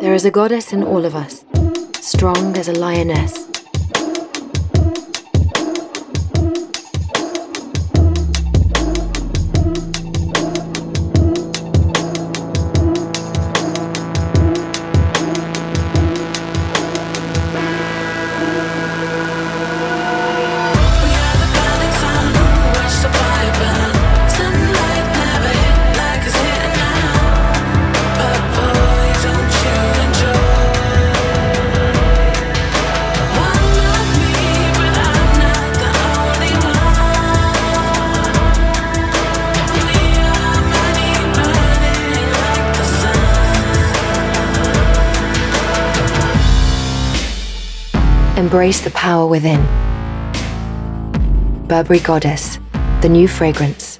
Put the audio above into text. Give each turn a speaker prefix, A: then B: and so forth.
A: There is a goddess in all of us, strong as a lioness. Embrace the power within. Burberry Goddess, the new fragrance.